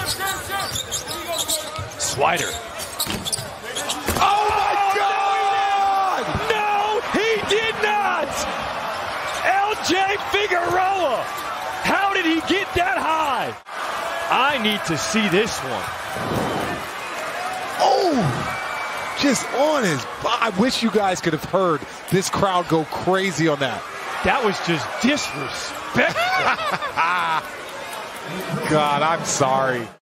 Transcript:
Swider. Oh my God! No, he did not! LJ Figueroa! How did he get that high? I need to see this one. Oh! Just on his body. I wish you guys could have heard this crowd go crazy on that. That was just disrespectful. God, I'm sorry.